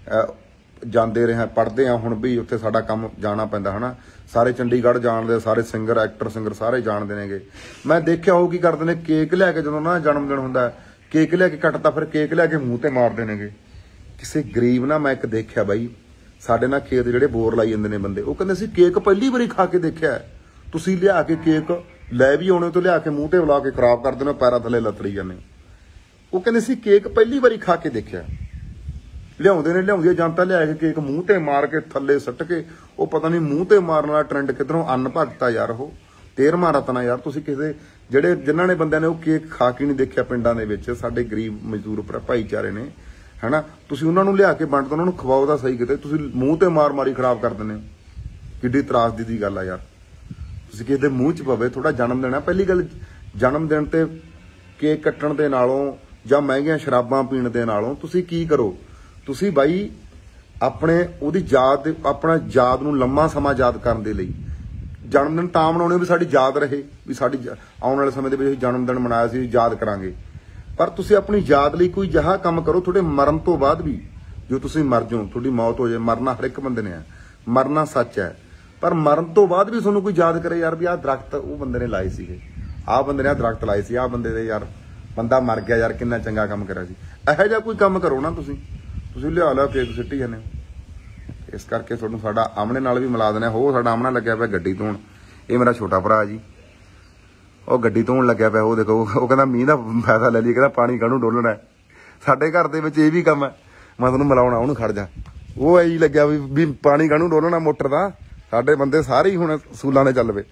ਜਾਂਦੇ ਰਹੇ, ਪੜ੍ਹਦੇ ਹਾਂ ਹੁਣ ਵੀ, ਉੱਥੇ ਸਾਡਾ ਕੰਮ ਜਾਣਾ ਪੈਂਦਾ ਹਨਾ। ਸਾਰੇ ਚੰਡੀਗੜ੍ਹ ਜਾਣਦੇ, ਸਾਰੇ ਸਿੰਗਰ ਐਕਟਰ ਸਿੰਗਰ ਸਾਰੇ ਜਾਣਦੇ ਨੇਗੇ। ਮੈਂ ਦੇਖਿਆ ਉਹ ਕੀ ਕਰਦੇ ਨੇ, ਕੇਕ ਲਿਆ ਕੇ ਜਦੋਂ ਨਾ ਜਨਮ ਦਿਨ ਹੁੰਦਾ, ਕੇਕ ਲਿਆ ਕੇ ਕੱਟਦਾ, ਫਿਰ ਕੇਕ ਲਿਆ ਕੇ ਮੂੰਹ ਤੇ ਮਾਰਦੇ ਨੇਗੇ। ਕਿਸੇ ਗਰੀਬ ਨਾ ਮੈਂ ਇੱਕ ਦੇਖਿਆ ਬਾਈ, ਸਾਡੇ ਨਾਲ ਖੇਤ ਜਿਹੜੇ ਬੋਰ ਲਾਈ ਜਾਂਦੇ ਨੇ ਬੰਦੇ, ਉਹ ਕਹਿੰਦੇ ਸੀ ਕੇਕ ਪਹਿਲੀ ਵਾਰੀ ਖਾ ਕੇ ਦੇਖਿਆ, ਤੁਸੀਂ ਲਿਆ ਕੇ ਕੇਕ ਲੈ ਵੀ ਆਉਣੇ ਤੋਂ ਲਿਆ ਕੇ ਮੂੰਹ ਤੇ ਬੁਲਾ ਕੇ ਖਰਾਬ ਕਰ ਦਿੰਦੇ, ਪੈਰਾਂ ਥੱਲੇ ਲੱਤੜੀ ਜਾਂਦੇ। ਉਹ ਕਹਿੰਦੇ ਸੀ ਕੇਕ ਪਹਿਲੀ ਵਾਰੀ ਖਾ ਕੇ ਦੇਖਿਆ। ਲਿਆਉਂਦੇ ਨੇ, ਲਿਆਉਂਦੀ ਜਨਤਾ ਲਿਆ ਕੇ ਕੇਕ ਮੂੰਹ ਤੇ ਮਾਰ ਕੇ ਥੱਲੇ ਸੱਟ ਕੇ, ਉਹ ਪਤਾ ਨਹੀਂ ਮੂੰਹ ਤੇ ਮਾਰਨ ਵਾਲਾ ਟ੍ਰੈਂਡ ਕਿੱਧਰੋਂ ਅੰਨ ਭਗਤਾ ਯਾਰ, ਉਹ ਤੇਰਵਾਂ ਰਤਨਾ ਯਾਰ। ਤੁਸੀਂ ਕਿਸੇ ਜਿਹੜੇ ਜਿਨ੍ਹਾਂ ਨੇ ਬੰਦਿਆਂ ਨੇ ਉਹ ਕੇਕ ਖਾ ਕੇ ਨਹੀਂ ਦੇਖਿਆ ਪਿੰਡਾਂ ਦੇ ਵਿੱਚ, ਸਾਡੇ ਗਰੀਬ ਮਜ਼ਦੂਰ ਭਾਈਚਾਰੇ ਨੇ ਹਨਾ, ਤੁਸੀਂ ਉਹਨਾਂ ਨੂੰ ਲਿਆ ਕੇ ਵੰਡ ਦੋ, ਉਹਨਾਂ ਨੂੰ ਖਵਾਓ ਤਾਂ ਸਹੀ ਕਿਤੇ, ਤੁਸੀਂ ਮੂੰਹ ਤੇ ਮਾਰ ਮਾਰੀ ਖਰਾਬ ਕਰ ਦਿੰਦੇ ਹੋ। ਕਿੱਡੀ ਤਰਾਸਦੀ ਦੀ ਗੱਲ ਆ ਯਾਰ। ਤੁਸੀਂ ਕਿਸੇ ਦੇ ਮੂੰਹ 'ਚ ਪਵੇ ਤੁਹਾਡਾ ਜਨਮ ਦਿਨ ਆ, ਪਹਿਲੀ ਗੱਲ ਜਨਮ ਦਿਨ ਤੇ ਕੇਕ ਕੱਟਣ ਦੇ ਨਾਲੋਂ ਜਾਂ ਮਹਿੰਗੀਆਂ ਸ਼ਰਾਬਾਂ ਪੀਣ ਦੇ ਨਾਲੋਂ ਤੁਸੀਂ ਕੀ ਕਰੋ, ਤੁਸੀਂ ਬਾਈ ਆਪਣੇ ਉਹਦੀ ਯਾਦ, ਆਪਣਾ ਯਾਦ ਨੂੰ ਲੰਮਾ ਸਮਾਂ ਯਾਦ ਕਰਨ ਦੇ ਲਈ ਜਨਮ ਦਿਨ ਤਾਂ ਮਨਾਉਣੇ ਵੀ ਸਾਡੀ ਯਾਦ ਰਹੇ, ਵੀ ਸਾਡੀ ਆਉਣ ਵਾਲੇ ਸਮੇਂ ਦੇ ਵਿੱਚ ਜਨਮ ਦਿਨ ਮਨਾਇਆ ਸੀ, ਯਾਦ ਕਰਾਂਗੇ। ਪਰ ਤੁਸੀਂ ਆਪਣੀ ਯਾਦ ਲਈ ਕੋਈ ਜਿਹਾ ਕੰਮ ਕਰੋ, ਤੁਹਾਡੇ ਮਰਨ ਤੋਂ ਬਾਅਦ ਵੀ, ਜੋ ਤੁਸੀਂ ਮਰ ਜਾਓ, ਤੁਹਾਡੀ ਮੌਤ ਹੋ ਜਾਏ, ਮਰਨਾ ਹਰ ਇੱਕ ਬੰਦੇ ਨੇ ਹੈ, ਮਰਨਾ ਸੱਚ ਹੈ, ਪਰ ਮਰਨ ਤੋਂ ਬਾਅਦ ਵੀ ਤੁਹਾਨੂੰ ਕੋਈ ਯਾਦ ਕਰੇ ਯਾਰ ਵੀ ਆਹ ਦਰਖਤ ਉਹ ਬੰਦੇ ਨੇ ਲਾਏ ਸੀਗੇ, ਆਹ ਬੰਦੇ ਨੇ ਆਹ ਦਰਖਤ ਲਾਏ ਸੀ, ਆਹ ਬੰਦੇ ਦੇ ਯਾਰ ਬੰਦਾ ਮਰ ਗਿਆ ਯਾਰ, ਕਿੰਨਾ ਚੰਗਾ ਕੰਮ ਕਰਿਆ ਸੀ। ਇਹੋ ਜਿਹਾ ਕੋਈ ਕੰਮ ਕਰੋ ਨਾ ਤੁਸੀਂ, ਤੁਸੀਂ ਲਿਆ ਲਿਆ ਕੇਕ ਸਿੱਟੀ ਜਾਂਦੇ ਹੋ। ਇਸ ਕਰਕੇ ਤੁਹਾਨੂੰ ਸਾਡਾ ਆਮਣੇ ਨਾਲ ਵੀ ਮਿਲਾ ਦੇਣਾ। ਹੋ ਸਾਡਾ ਆਮਣਾ ਲੱਗਿਆ ਪਿਆ ਗੱਡੀ ਧੋਣ, ਇਹ ਮੇਰਾ ਛੋਟਾ ਭਰਾ ਜੀ, ਉਹ ਗੱਡੀ ਧੋਣ ਲੱਗਿਆ ਪਿਆ। ਉਹ ਦੇਖੋ, ਉਹ ਕਹਿੰਦਾ ਮੀਂਹ ਦਾ ਫਾਇਦਾ ਲੈ ਲਈ, ਕਹਿੰਦਾ ਪਾਣੀ ਕਾਹਨੂੰ ਡੋਲਣਾ। ਸਾਡੇ ਘਰ ਦੇ ਵਿੱਚ ਇਹ ਵੀ ਕੰਮ ਹੈ। ਮੈਂ ਤੁਹਾਨੂੰ ਮਿਲਾਉਣਾ, ਉਹਨੂੰ ਖੜ ਜਾ, ਉਹ ਐਂ ਲੱਗਿਆ ਵੀ ਵੀ ਪਾਣੀ ਕਾਹਨੂੰ ਡੋਲਣਾ ਮੋਟਰ ਦਾ। ਸਾਡੇ ਬੰਦੇ ਸਾਰੇ ਹੀ ਹੁਣ ਸੂਲਾਂ ਦੇ ਚੱਲ ਪਏ।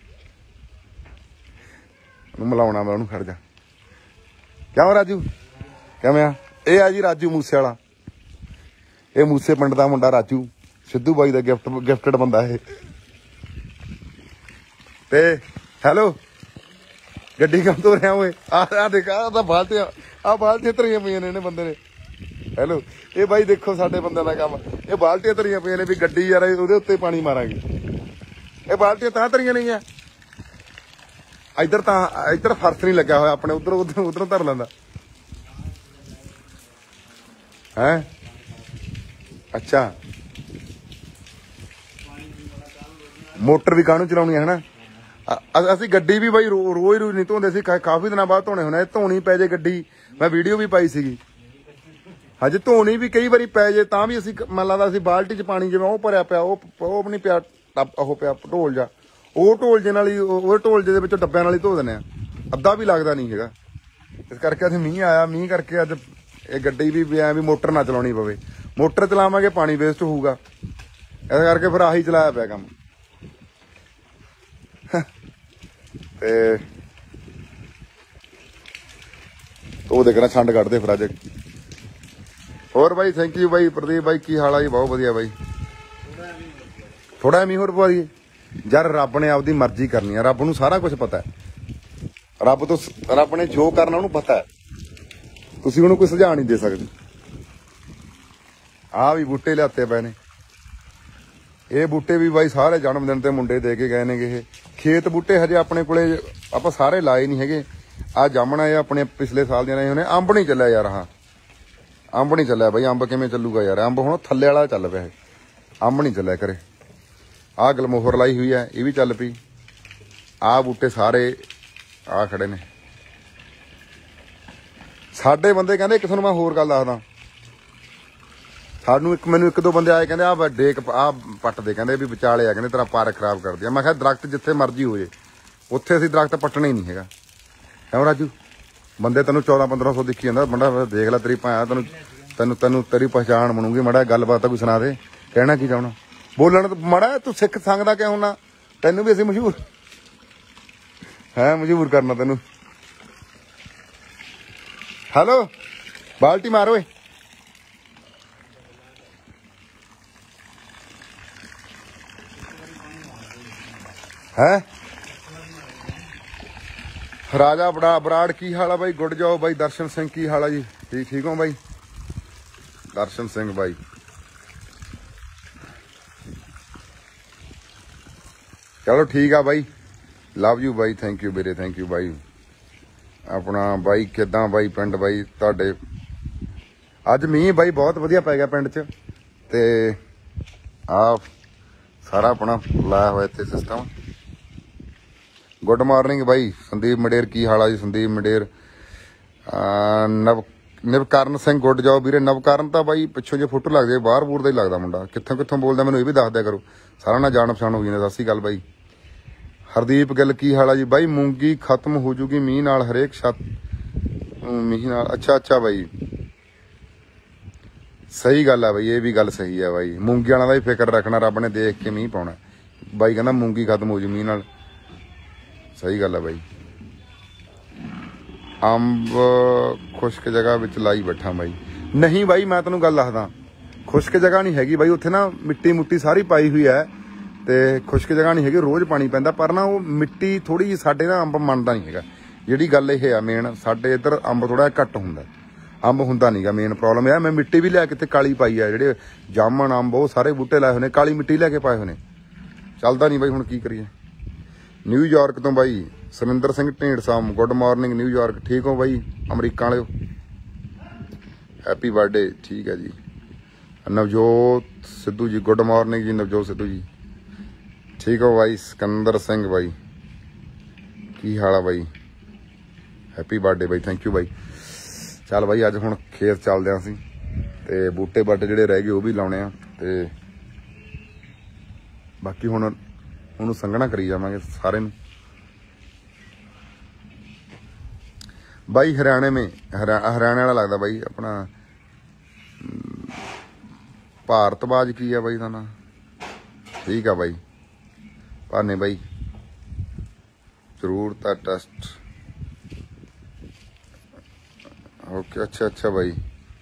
ਉਹਨੂੰ ਮਿਲਾਉਣਾ ਮੈਂ ਉਹਨੂੰ, ਖੜ ਜਾ। ਕਿਉਂ ਰਾਜੂ ਕਿਵੇਂ ਆ? ਇਹ ਆ ਜੀ ਰਾਜੂ ਮੂਸੇ ਵਾਲਾ। ਇਹ ਮੂਸੇ ਪਿੰਡ ਦਾ ਮੁੰਡਾ ਰਾਜੂ, ਸਿੱਧੂ ਬਾਈ ਦਾ ਗਿਫਟ ਗਿਫਟਡ ਬੰਦਾ ਇਹ। ਤੇ ਹੈਲੋ, ਗੱਡੀ ਕੰਮ ਤੋਂ ਰਿਹਾ ਓਏ। ਆ ਦੇਖ ਆ ਬਾਲਟੀਆਂ, ਆ ਬਾਲਟੀਆਂ ਧਰੀਆਂ ਪਈਆਂ ਨੇ ਇਹਨੇ ਬੰਦੇ ਨੇ। ਹੈਲੋ, ਇਹ ਬਾਈ ਦੇਖੋ ਸਾਡੇ ਬੰਦੇ ਦਾ ਕੰਮ। ਇਹ ਬਾਲਟੀਆਂ ਧਰੀਆਂ ਪਈਆਂ ਨੇ ਵੀ ਗੱਡੀ ਯਾਰ ਉਹਦੇ ਉੱਤੇ ਪਾਣੀ ਮਾਰਾਂਗੇ। ਇਹ ਬਾਲਟੀਆਂ ਤਾਂ ਧਰੀਆਂ ਨਹੀਂ ਆ, ਇੱਧਰ ਤਾਂ ਇੱਧਰ ਫਰਸ਼ ਨਹੀਂ ਲੱਗਿਆ ਹੋਇਆ ਆਪਣੇ, ਉਧਰ ਉਧਰ ਉਧਰੋਂ ਧਰ ਲੈਂਦਾ ਹੈ। ਅੱਛਾ, ਮੋਟਰ ਵੀ ਕਾਹਨੂੰ ਚਲਾਉਣੀ ਹੈ ਹਨਾ। ਅਸੀਂ ਗੱਡੀ ਵੀ ਬਾਈ ਰੋਜ਼ ਰੋਜ਼ ਨਹੀਂ ਧੋਂਦੇ ਸੀ, ਕਾਫੀ ਦਿਨਾਂ ਬਾਅਦ ਧੋਣੇ ਹੁੰਦੇ। ਧੋਣੀ ਪੈ ਜੇ ਗੱਡੀ, ਮੈਂ ਵੀਡੀਓ ਵੀ ਪਾਈ ਸੀਗੀ। ਹਜੇ ਧੋਣੀ ਵੀ ਕਈ ਵਾਰੀ ਪੈ ਜੇ ਤਾਂ ਵੀ ਅਸੀਂ ਮੰਨ ਲਾਂਦਾ ਅਸੀਂ ਬਾਲਟੀ 'ਚ ਪਾਣੀ ਜਿਵੇਂ ਉਹ ਭਰਿਆ ਪਿਆ, ਉਹ ਉਹ ਨਹੀਂ ਪਿਆ ਟੱਪ, ਉਹ ਪਿਆ ਢੋਲ ਜਾ, ਉਹ ਢੋਲ ਜੇ ਨਾਲ ਹੀ, ਉਹ ਢੋਲ ਜੇ ਦੇ ਵਿੱਚੋਂ ਡੱਬਿਆਂ ਨਾਲ ਹੀ ਧੋ ਦਿੰਦੇ ਆ। ਅੱਧਾ ਵੀ ਲੱਗਦਾ ਨਹੀਂ ਹੈਗਾ। ਇਸ ਕਰਕੇ ਅੱਜ ਮੀਂਹ ਆਇਆ, ਮੀਂਹ ਕਰਕੇ ਅੱਜ ਇਹ ਗੱਡੀ ਵੀ ਐ ਵੀ ਮੋਟਰ ਨਾ ਚਲਾਉਣੀ ਪਵੇ। ਮੋਟਰ ਚਲਾਵਾਂਗੇ ਪਾਣੀ ਵੇਸਟ ਹੋਊਗਾ, ਇਸ ਕਰਕੇ ਫਿਰ ਆਹੀ ਚਲਾਇਆ ਪਿਆ ਕੰਮ। ਤੇ ਉਹ ਦੇਖਣਾ ਛੰਡ ਕੱਢਦੇ ਫਿਰ ਅੱਜ। ਹੋਰ ਬਾਈ ਥੈਂਕ ਯੂ ਬਾਈ ਪ੍ਰਦੀਪ ਬਾਈ, ਕੀ ਹਾਲ ਆ ਜੀ? ਬਹੁਤ ਵਧੀਆ ਬਾਈ। ਥੋੜਾ ਮੀਂਹ ਹੋਰ ਪਵਾ ਦਈਏ ਯਾਰ। ਰੱਬ ਨੇ ਆਪਦੀ ਮਰਜ਼ੀ ਕਰਨੀ ਆ, ਰੱਬ ਨੂੰ ਸਾਰਾ ਕੁਝ ਪਤਾ ਹੈ। ਰੱਬ ਤੋਂ ਰੱਬ ਨੇ ਜੋ ਕਰਨਾ ਉਹਨੂੰ ਪਤਾ ਹੈ, ਤੁਸੀਂ ਉਹਨੂੰ ਕੋਈ ਸੁਝਾਅ ਨਹੀਂ ਦੇ ਸਕਦੇ। ਆਹ ਵੀ ਬੂਟੇ ਲਿਆਤੇ ਪਏ ਨੇ, ਇਹ ਬੂਟੇ ਵੀ ਬਾਈ ਸਾਰੇ ਜਨਮ ਦਿਨ ਤੇ ਮੁੰਡੇ ਦੇ ਕੇ ਗਏ ਨੇਗੇ। ਇਹ ਖੇਤ ਬੂਟੇ ਹਜੇ ਆਪਣੇ ਕੋਲੇ ਆਪਾਂ ਸਾਰੇ ਲਾਏ ਨਹੀਂ ਹੈਗੇ। ਆਹ ਜਾਮਣਾ ਇਹ ਆਪਣੇ ਪਿਛਲੇ ਸਾਲ ਦੀਆਂ ਨੇ। ਅੰਬ ਨਹੀਂ ਚੱਲਿਆ ਯਾਰ, ਆਹ ਅੰਬ ਨਹੀਂ ਚੱਲਿਆ ਬਾਈ। ਅੰਬ ਕਿਵੇਂ ਚੱਲੂਗਾ ਯਾਰ? ਅੰਬ ਹੁਣ ਥੱਲੇ ਵਾਲਾ ਚੱਲ ਪਿਆ, ਅੰਬ ਨਹੀਂ ਚੱਲਿਆ ਕਰੇ। ਆਹ ਗਲਮੋਹਰ ਲਾਈ ਹੋਈ ਹੈ, ਇਹ ਵੀ ਚੱਲ ਪਈ। ਆਹ ਬੂਟੇ ਸਾਰੇ ਆਹ ਖੜੇ ਨੇ। ਸਾਡੇ ਬੰਦੇ ਕਹਿੰਦੇ, ਇੱਕ ਤੁਹਾਨੂੰ ਮੈਂ ਹੋਰ ਗੱਲ ਦੱਸਦਾ। ਸਾਨੂੰ ਇੱਕ ਮੈਨੂੰ ਇੱਕ ਦੋ ਬੰਦੇ ਆਏ ਕਹਿੰਦੇ ਆਹ ਡੇਕ ਆਹ ਪੱਟ ਦੇ, ਕਹਿੰਦੇ ਵੀ ਵਿਚਾਲੇ ਆ, ਕਹਿੰਦੇ ਤੇਰਾ ਪਾਰਕ ਖਰਾਬ ਕਰਦੀ ਆ। ਮੈਂ ਕਿਹਾ ਦਰਖਤ ਜਿੱਥੇ ਮਰਜ਼ੀ ਹੋ ਜੇ, ਉੱਥੇ ਅਸੀਂ ਦਰਖਤ ਪੱਟਣਾ ਹੀ ਨਹੀਂ ਹੈਗਾ। ਕਿਉਂ ਰਾਜੂ? ਬੰਦੇ ਤੈਨੂੰ ਚੌਦਾਂ ਪੰਦਰਾਂ ਸੌ ਦੇਖੀ ਜਾਂਦਾ ਮੁੰਡਾ, ਦੇਖ ਲੈ ਤੇਰੀ ਭਾਂ ਤੈਨੂੰ ਤੈਨੂੰ ਤੈਨੂੰ ਤੇਰੀ ਪਛਾਣ ਬਣੂਗੀ। ਮਾੜਾ ਗੱਲਬਾਤ ਤਾਂ ਕੋਈ ਸੁਣਾ ਦੇ, ਕਹਿਣਾ ਕੀ ਚਾਹੁੰਦਾ? ਬੋਲਣ ਮਾੜਾ ਤੂੰ ਸਿੱਖ ਸੰਗ ਦਾ ਕਿਉਂ ਨਾ? ਤੈਨੂੰ ਵੀ ਅਸੀਂ ਮਸ਼ਹੂਰ ਹੈ, ਮਸ਼ਹੂਰ ਕਰਨਾ ਤੈਨੂੰ। ਹੈਲੋ, ਬਾਲਟੀ ਮਾਰ ਓਏ। ਹੈ ਰਾਜਾ ਬੜਾ ਬਰਾੜ ਕੀ ਹਾਲ ਆ ਬਾਈ? ਗੁੱਡ ਜਾਓ ਬਾਈ। ਦਰਸ਼ਨ ਸਿੰਘ ਕੀ ਹਾਲ ਆ ਜੀ? ਠੀਕ ਠੀਕ ਹੋ ਬਾਈ? ਦਰਸ਼ਨ ਸਿੰਘ ਬਾਈ ਚਲੋ ਠੀਕ ਆ ਬਾਈ। ਲਵ ਯੂ ਬਾਈ, ਥੈਂਕ ਯੂ ਵੀਰੇ, ਥੈਂਕ ਯੂ ਬਾਈ। ਆਪਣਾ ਬਾਈ ਕਿੱਦਾਂ ਬਾਈ ਪਿੰਡ ਬਾਈ ਤੁਹਾਡੇ? ਅੱਜ ਮੀਂਹ ਬਾਈ ਬਹੁਤ ਵਧੀਆ ਪੈ ਗਿਆ ਪਿੰਡ 'ਚ। ਤੇ ਆ ਸਾਰਾ ਆਪਣਾ ਲਾਇਆ ਹੋਇਆ ਇੱਥੇ ਸਿਸਟਮ। ਗੁੱਡ ਮਾਰਨਿੰਗ ਬਾਈ ਸੰਦੀਪ ਮਡੇਰ, ਕੀ ਹਾਲ ਆ ਜੀ? ਸੰਦੀਪ ਮਡੇਰ। ਨਵ ਨਵਕਰਨ ਸਿੰਘ ਗੁੱਡ ਜਾਓ ਵੀਰੇ। ਨਵਕਰਨ ਤਾਂ ਬਾਈ ਪਿੱਛੋਂ ਜੇ ਫੋਟੋ ਲੱਗਦੀ, ਬਾਹਰ ਬੂਰ ਦਾ ਹੀ ਲੱਗਦਾ ਮੁੰਡਾ। ਕਿੱਥੋਂ ਕਿੱਥੋਂ ਬੋਲਦਾ ਮੈਨੂੰ ਇਹ ਵੀ ਦੱਸ ਦਿਆ ਕਰੋ, ਸਾਰਾ ਨਾਲ ਜਾਣ ਪਛਾਣ ਹੋ ਜਾਂਦੀ। ਸਤਿ ਸ਼੍ਰੀ ਅਕਾਲ ਬਾਈ। ਹਰਦੀਪ ਗਿੱਲ ਕੀ ਹਾਲ ਆ ਜੀ? ਬਾਈ ਮੂੰਗੀ ਖਤਮ ਹੋ ਜੂਗੀ ਮੀਂਹ ਨਾਲ, ਹਰੇਕ ਛੱਤ ਮੀਂਹ ਨਾਲ। ਅੱਛਾ ਅੱਛਾ ਬਾਈ, ਸਹੀ ਗੱਲ ਆ ਬਾਈ, ਇਹ ਵੀ ਗੱਲ ਸਹੀ ਆ ਬਾਈ। ਮੂੰਗੀ ਵਾਲਾ ਦਾ ਵੀ ਫਿਕਰ ਰੱਖਣਾ, ਰੱਬ ਨੇ ਦੇਖ ਕੇ ਮੀਂਹ ਪਾਉਣਾ। ਬਾਈ ਕਹਿੰਦਾ ਮੂੰਗੀ ਖਤਮ ਹੋ ਜੂ ਮੀਂਹ ਨਾਲ, ਸਹੀ ਗੱਲ ਆ ਬਾਈ। ਅੰਬ ਖੁਸ਼ਕ ਜਗ੍ਹਾ ਵਿੱਚ ਲਾਈ ਬੈਠਾ ਬਾਈ। ਨਹੀਂ ਬਾਈ ਮੈਂ ਤੈਨੂੰ ਗੱਲ ਦੱਸਦਾ, ਖੁਸ਼ਕ ਜਗ੍ਹਾ ਨਹੀਂ ਹੈਗੀ ਬਾਈ। ਉੱਥੇ ਨਾ ਮਿੱਟੀ ਮੁੱਟੀ ਸਾਰੀ ਪਾਈ ਹੋਈ ਹੈ ਤੇ ਖੁਸ਼ਕ ਜਗ੍ਹਾ ਨਹੀਂ ਹੈਗੀ, ਰੋਜ਼ ਪਾਣੀ ਪੈਂਦਾ। ਪਰ ਨਾ ਉਹ ਮਿੱਟੀ ਥੋੜੀ ਜਿਹੀ ਸਾਡੇ ਨਾ ਅੰਬ ਮੰਨਦਾ ਨਹੀਂ ਹੈਗਾ। ਜਿਹੜੀ ਗੱਲ ਇਹ ਆ ਮੇਨ, ਸਾਡੇ ਇੱਧਰ ਅੰਬ ਥੋੜਾ ਜਿਹਾ ਘੱਟ ਹੁੰਦਾ, ਅੰਬ ਹੁੰਦਾ ਨੀਗਾ। ਮੇਨ ਪ੍ਰੋਬਲਮ ਇਹ ਆ। ਮੈਂ ਮਿੱਟੀ ਵੀ ਲਿਆ ਕੇ ਤੇ ਕਾਲੀ ਪਾਈ ਆ, ਜਿਹੜੇ ਜਾਮਣ ਅੰਬ ਉਹ ਸਾਰੇ ਬੂਟੇ ਲਾਏ ਹੋਏ ਨੇ, ਕਾਲੀ ਮਿੱਟੀ ਲੈ ਕੇ ਪਾਏ ਹੋਏ ਨੇ। ਚੱਲਦਾ ਨਹੀਂ ਬਾਈ, ਹੁਣ ਕੀ ਕਰੀਏ। ਨਿਊਯਾਰਕ ਤੋਂ ਬਾਈ Surinder Singh Dhindsa, good morning New York. ਠੀਕ ਹੋ ਬਾਈ? ਅਮਰੀਕਾ ਵਾਲਿਓ ਹੈਪੀ ਬਰਥਡੇ। ਠੀਕ ਹੈ ਜੀ। ਨਵਜੋਤ ਸਿੱਧੂ ਜੀ ਗੁੱਡ ਮਾਰਨਿੰਗ ਜੀ। ਨਵਜੋਤ ਸਿੱਧੂ ਜੀ ਠੀਕ ਹੋ ਬਾਈ? ਸਿਕੰਦਰ ਸਿੰਘ ਬਾਈ ਕੀ ਹਾਲ ਆ ਬਾਈ? ਹੈਪੀ ਬਰਥਡੇ ਬਾਈ, ਥੈਂਕ ਯੂ ਬਾਈ। ਚੱਲ ਬਾਈ ਅੱਜ ਹੁਣ ਖੇਤ ਚੱਲਦੇ ਆਂ ਅਸੀਂ, ਤੇ ਬੂਟੇ ਬਾਟੇ ਜਿਹੜੇ ਰਹਿ ਗਏ ਉਹ ਵੀ ਲਾਉਣੇ ਆ, ਤੇ ਬਾਕੀ ਹੁਣ ਉਹਨੂੰ ਸੰਘਣਾ ਕਰੀ ਜਾਵਾਂਗੇ ਸਾਰੇ ਨੂੰ। ਬਾਈ ਹਰਿਆਣੇ ਮੇ ਹਰਿਆਣੇ ਵਾਲਾ ਲੱਗਦਾ ਬਾਈ ਆਪਣਾ ਭਾਰਤਵਾਜ ਕੀ ਆ ਬਾਈ ਦਾ ਨਾਂ? ਠੀਕ ਆ ਬਾਈ ਭਾਨੇ ਬਾਈ, ਜ਼ਰੂਰ ਤਾਂ ਟੈਸਟ ਓਕੇ। ਅੱਛਾ ਅੱਛਾ ਬਾਈ,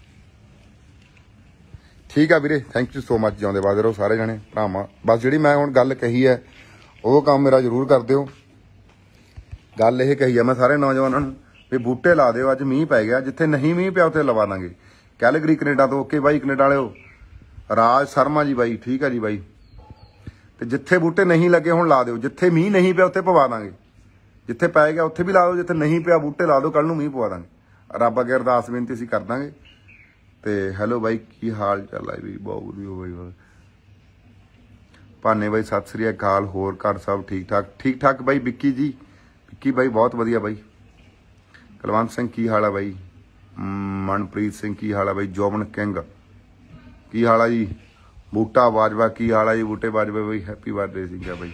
ਠੀਕ ਆ ਵੀਰੇ, ਥੈਂਕ ਯੂ ਸੋ ਮਚ। ਜਿਉਂਦੇ ਬਾਦ ਰਹੋ ਸਾਰੇ ਜਣੇ ਭਰਾਵਾਂ। ਬਸ ਜਿਹੜੀ ਮੈਂ ਹੁਣ ਗੱਲ ਕਹੀ ਹੈ ਉਹ ਕੰਮ ਮੇਰਾ ਜ਼ਰੂਰ ਕਰ ਦਿਓ। ਗੱਲ ਇਹ ਕਹੀ ਆ ਮੈਂ ਸਾਰੇ ਨੌਜਵਾਨਾਂ ਨੂੰ ਵੀ ਬੂਟੇ ਲਾ ਦਿਓ। ਅੱਜ ਮੀਂਹ ਪੈ ਗਿਆ, ਜਿੱਥੇ ਨਹੀਂ ਮੀਂਹ ਪਿਆ ਉੱਥੇ ਲਵਾ ਦਾਂਗੇ। ਕੈਲਗਰੀ ਕੈਨੇਡਾ ਤੋਂ ਓਕੇ ਬਾਈ, ਕੈਨੇਡਾ ਵਾਲਿਓ ਰਾਜ ਸ਼ਰਮਾ ਜੀ ਬਾਈ, ਠੀਕ ਆ ਜੀ ਬਾਈ। ਤੇ ਜਿੱਥੇ ਬੂਟੇ ਨਹੀਂ ਲੱਗੇ ਹੁਣ ਲਾ ਦਿਓ, ਜਿੱਥੇ ਮੀਂਹ ਨਹੀਂ ਪਿਆ ਉੱਥੇ ਪਵਾ ਦਾਂਗੇ। ਜਿੱਥੇ ਪੈ ਗਿਆ ਉੱਥੇ ਵੀ ਲਾ ਦਿਓ, ਜਿੱਥੇ ਨਹੀਂ ਪਿਆ ਬੂਟੇ ਲਾ ਦਿਓ, ਕੱਲ ਨੂੰ ਮੀਂਹ ਪਵਾ ਦਾਂਗੇ। ਰੱਬ ਅੱਗੇ ਅਰਦਾਸ ਬੇਨਤੀ ਅਸੀਂ ਕਰ ਦਾਂਗੇ। ਤੇ ਹੈਲੋ ਬਾਈ, ਕੀ ਹਾਲ ਚਾਲ ਹੈ ਵੀ? ਬਹੁਤ ਵਧੀਆ ਬਾਈ। ਭਾਨੇ ਬਾਈ ਸਤਿ ਸ੍ਰੀ ਅਕਾਲ। ਹੋਰ ਘਰ ਸਭ ਠੀਕ ਠਾਕ? ਠੀਕ ਠਾਕ ਬਾਈ। ਵਿੱਕੀ ਜੀ, ਵਿੱਕੀ ਬਾਈ ਬਹੁਤ ਵਧੀਆ ਬਾਈ। ਕੁਲਵੰਤ ਸਿੰਘ ਕੀ ਹਾਲ ਆ ਬਾਈ? ਮਨਪ੍ਰੀਤ ਸਿੰਘ ਕੀ ਹਾਲ ਆ ਬਾਈ? ਜੋਬਨ ਕਿੰਗ ਕੀ ਹਾਲ ਆ ਜੀ? ਬੂਟਾ ਬਾਜਵਾ ਕੀ ਹਾਲ ਆ ਜੀ? ਬੂਟੇ ਬਾਜਵਾ ਬਾਈ ਹੈਪੀ ਬਰਥਡੇ ਸੀਗਾ ਬਾਈ।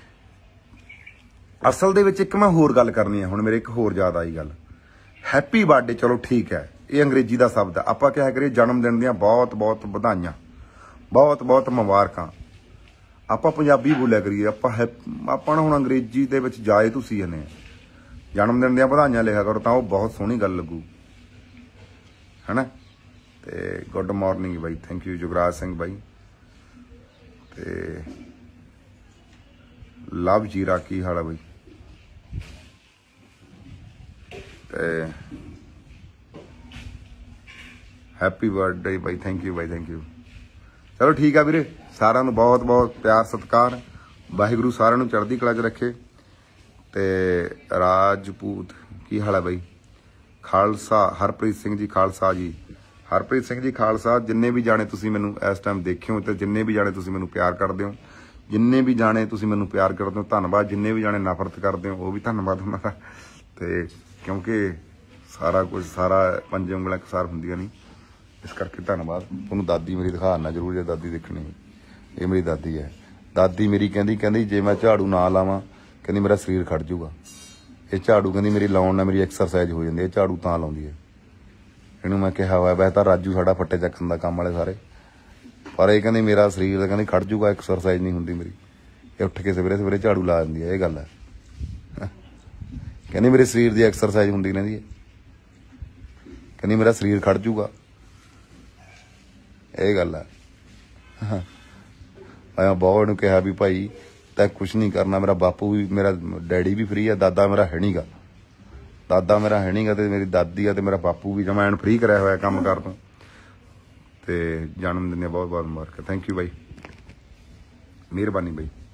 ਅਸਲ ਦੇ ਵਿੱਚ ਇੱਕ ਮੈਂ ਹੋਰ ਗੱਲ ਕਰਨੀ ਆ ਹੁਣ, ਮੇਰੇ ਇੱਕ ਹੋਰ ਯਾਦ ਆਈ ਗੱਲ। ਹੈਪੀ ਬਰਥਡੇ ਚਲੋ ਠੀਕ ਹੈ, ਇਹ ਅੰਗਰੇਜ਼ੀ ਦਾ ਸ਼ਬਦ ਹੈ। ਆਪਾਂ ਕਿਹਾ ਕਰੀਏ ਜਨਮ ਦਿਨ ਦੀਆਂ ਬਹੁਤ ਬਹੁਤ ਵਧਾਈਆਂ, ਬਹੁਤ ਬਹੁਤ ਮੁਬਾਰਕਾਂ। ਆਪਾਂ ਪੰਜਾਬੀ ਬੋਲਿਆ ਕਰੀਏ। ਆਪਾਂ ਆਪਾਂ ਹੁਣ ਅੰਗਰੇਜ਼ੀ ਦੇ ਵਿੱਚ ਜਾਏ ਤੁਸੀਂ ਇਹਨੇ ਜਨਮ ਦਿਨ ਦੀਆਂ ਵਧਾਈਆਂ ਲਿਖਿਆ ਕਰੋ, ਤਾਂ ਉਹ ਬਹੁਤ ਸੋਹਣੀ ਗੱਲ ਲੱਗੂ, ਹੈ ਨਾ। ਤੇ ਗੁੱਡ ਮਾਰਨਿੰਗ ਬਾਈ, ਥੈਂਕ ਯੂ ਜੁਗਰਾਜ ਸਿੰਘ ਬਾਈ। ਤੇ ਲਵ ਜੀਰਾ ਕੀ ਹਾਲ ਆ ਬਾਈ? ਤੇ हैप्पी बर्थडे भाई, थैंक यू भाई, थैंक यू। चलो ठीक है वीरे, सारा बहुत बहुत प्यार सत्कार। वाहिगुरु सारा चढ़ती कला च रखे। ते राजपूत की हाल है भाई? खालसा हरप्रीत सिंह जी खालसा जी, हरप्रीत सिंह जी खालसा। जिन्ने भी जाने तुसी मैनू इस टाइम देखियो, तो जिन्ने भी जाने तुसी मैनू प्यार करते हो, जिन्ने भी जाने तुसी मैनू प्यार करते हो धन्नवाद। जिन्ने भी जाने नफरत करते हो वो भी धन्नवाद उन्होंने। तो क्योंकि सारा कुछ सारा पंजे उंगलां इकसार होंदियां नहीं, इस करके धन्नवाद। तुहानूं दादी मेरी दिखाना जरूर, जे दादी देखनी। ये मेरी दादी है। दादी मेरी कहंदी कहंदी जे मैं झाड़ू ना लावां कहंदी मेरा शरीर खड़ जूगा। ये झाड़ू कहंदी मेरी लाउण नाल मेरी एक्सरसाइज हो जाती है, झाड़ू तां लाउंदी है। इहनूं मैं कहा होया वैसे तां राजू साडा फट्टे चक्कण दा काम वाले सारे, पर ये कहंदी मेरा शरीर कहंदी खड़ जूगा, एक्सरसाइज नहीं हुंदी मेरी। ये उठ के सवेरे सवेरे झाड़ू ला दिंदी है। ये गल है, कहंदी मेरे शरीर दी एक्सरसाइज हुंदी रहिंदी है, कहंदी मेरा शरीर खड़ जूगा। ये गल है। मैं बहुत नूं कहा भी भाई तैं कुछ नहीं करना। मेरा बापू भी, मेरा डैडी भी फ्री है, दादा मेरा है नहीं गा, दादा मेरा है नहीं गा, ते मेरी दादी है, ते मेरा बापू भी जमा एन फ्री कराया होया काम कर तो। ते जन्म दिन बहुत बहुत मुबारक। थैंक यू भाई, मेहरबानी भाई।